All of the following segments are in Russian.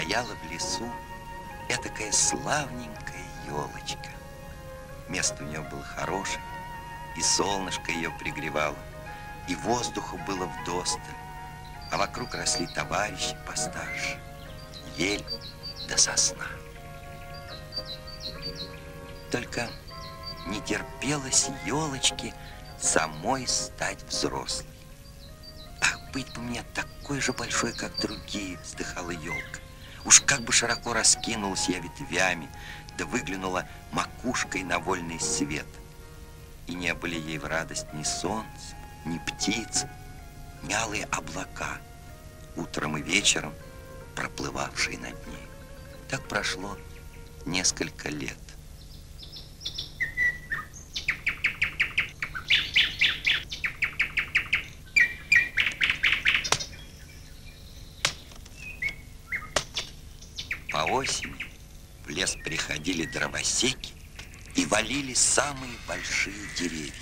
стояла в лесу этакая славненькая елочка. Место у нее было хорошее, и солнышко ее пригревало, и воздуху было вдосталь, а вокруг росли товарищи постарше, ель да сосна. Только не терпелось елочке самой стать взрослой. Ах, быть бы мне такой же большой, как другие, вздыхала елка. Уж как бы широко раскинулась я ветвями, да выглянула макушкой на вольный свет. И не были ей в радость ни солнце, ни птицы, ни алые облака, утром и вечером проплывавшие над ней. Так прошло несколько лет. По осени в лес приходили дровосеки и валили самые большие деревья.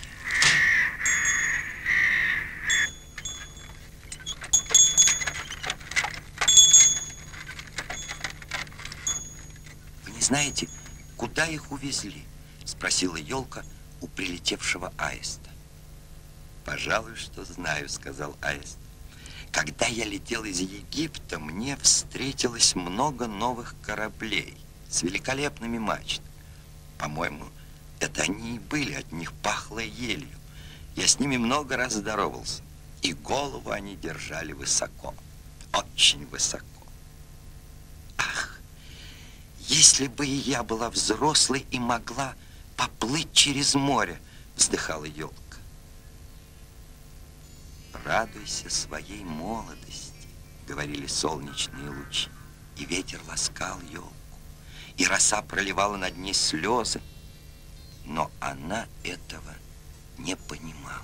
Вы не знаете, куда их увезли? Спросила елка у прилетевшего аиста. Пожалуй, что знаю, сказал аист. Когда я летел из Египта, мне встретилось много новых кораблей с великолепными мачтами. По-моему, это они и были, от них пахло елью. Я с ними много раз здоровался, и голову они держали высоко, очень высоко. Ах, если бы и я была взрослой и могла поплыть через море, вздыхала елка. Радуйся своей молодости, говорили солнечные лучи, и ветер ласкал елку, и роса проливала над ней слезы, но она этого не понимала.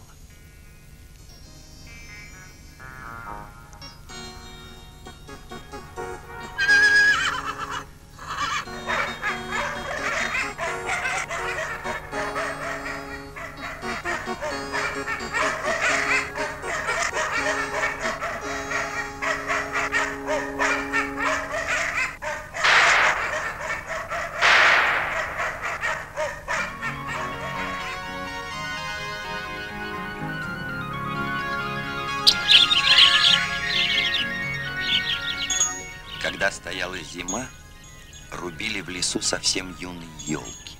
Когда стояла зима, рубили в лесу совсем юные елки.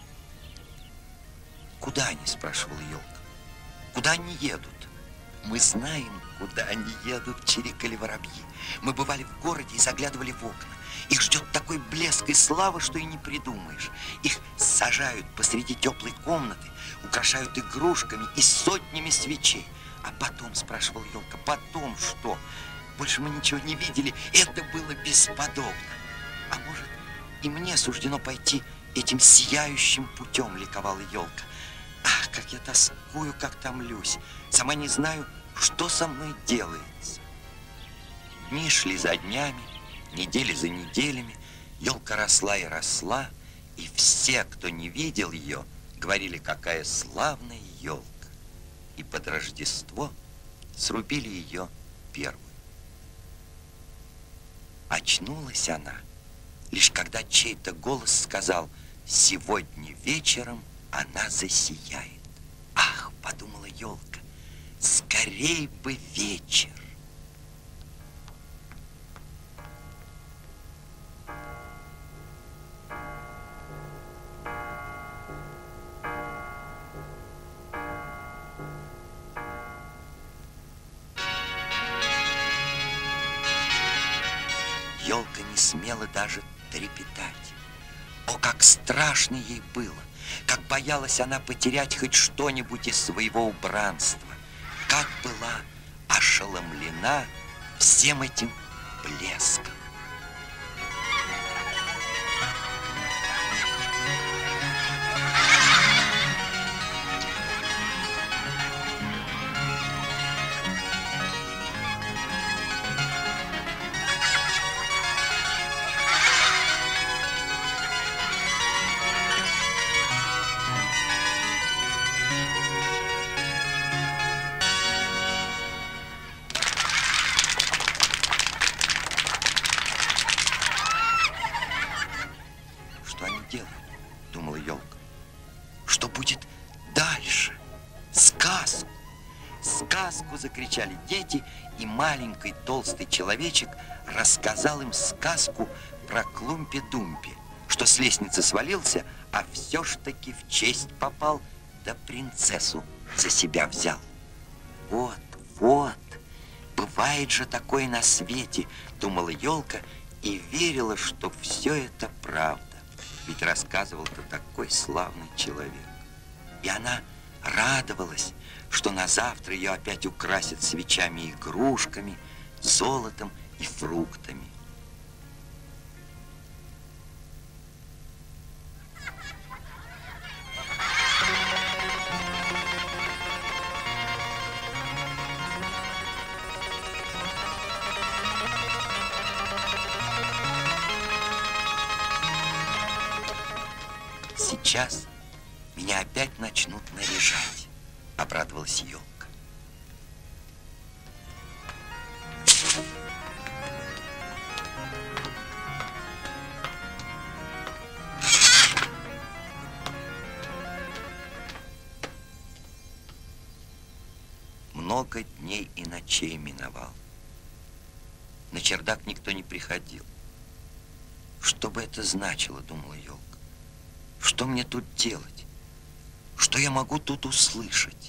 «Куда они?» – спрашивала елка. «Куда они едут?» «Мы знаем, куда они едут», – чирикали воробьи. «Мы бывали в городе и заглядывали в окна. Их ждет такой блеск и слава, что и не придумаешь. Их сажают посреди теплой комнаты, украшают игрушками и сотнями свечей. А потом, спрашивала елка, потом что? Больше мы ничего не видели, это было бесподобно. А может, и мне суждено пойти этим сияющим путем, ликовала елка. Ах, как я тоскую, как томлюсь. Сама не знаю, что со мной делается. Дни шли за днями, недели за неделями. Елка росла и росла, и все, кто не видел ее, говорили, какая славная елка. И под Рождество срубили ее первую. Очнулась она, лишь когда чей-то голос сказал: сегодня вечером она засияет. Ах, подумала елка, скорей бы вечер. Елка не смела даже трепетать. О, как страшно ей было! Как боялась она потерять хоть что-нибудь из своего убранства! Как была ошеломлена всем этим блеском! сделаю, думала елка. Что будет дальше? Сказку! Сказку! Закричали дети, и маленький толстый человечек рассказал им сказку про Клумпи-Думпи, что с лестницы свалился, а все ж таки в честь попал, да принцессу за себя взял. Вот, вот, бывает же такое на свете, думала елка и верила, что все это правда. Ведь рассказывал-то такой славный человек. И она радовалась, что на завтра ее опять украсят свечами и игрушками, золотом и фруктами. Сейчас меня опять начнут наряжать, обрадовалась елка. Много дней и ночей миновал. На чердак никто не приходил. Что бы это значило, думала елка? Что мне тут делать? Что я могу тут услышать?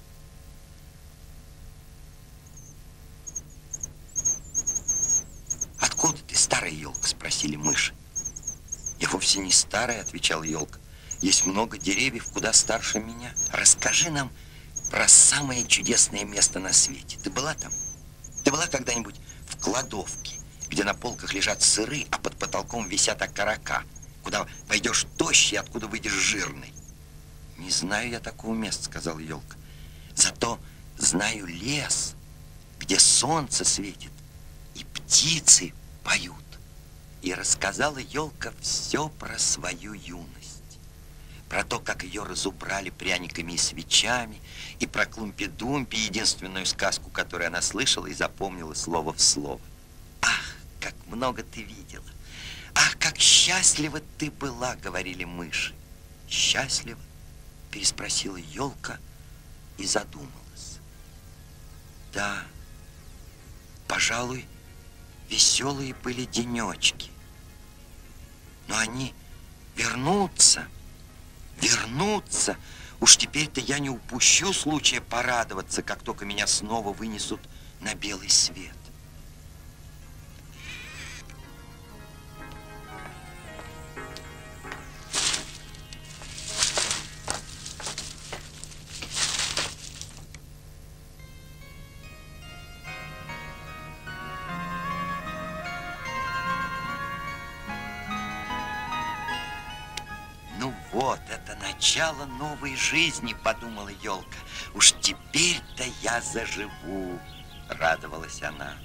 Откуда ты, старая елка? Спросили мыши. Я вовсе не старая, отвечала елка. Есть много деревьев, куда старше меня. Расскажи нам про самое чудесное место на свете. Ты была там? Ты была когда-нибудь в кладовке, где на полках лежат сыры, а под потолком висят окорока, куда пойдешь тощий, откуда выйдешь жирный? Не знаю я такого места, сказала елка. Зато знаю лес, где солнце светит и птицы поют. И рассказала елка все про свою юность. Про то, как ее разубрали пряниками и свечами, и про Клумпи-Думпи, единственную сказку, которую она слышала и запомнила слово в слово. Ах, как много ты видела! Ах, как счастлива ты была, говорили мыши. Счастлива? Переспросила елка и задумалась. Да, пожалуй, веселые были денечки. Но они вернутся. Вернуться. Уж теперь-то я не упущу случая порадоваться, как только меня снова вынесут на белый свет. Вот, это начало новой жизни, подумала елка. Уж теперь-то я заживу, радовалась она.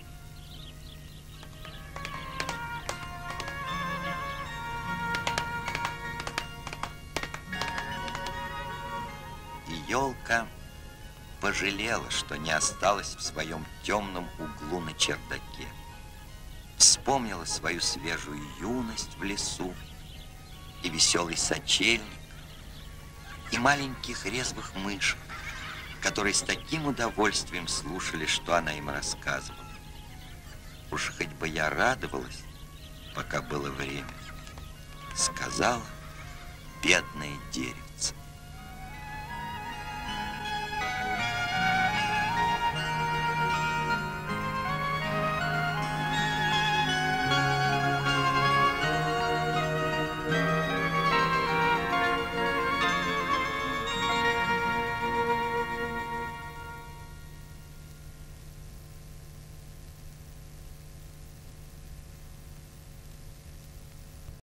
И елка пожалела, что не осталась в своем темном углу на чердаке. Вспомнила свою свежую юность в лесу, и веселый сочельник, и маленьких резвых мышек, которые с таким удовольствием слушали, что она им рассказывала. Уж хоть бы я радовалась, пока было время, сказала бедное дерево.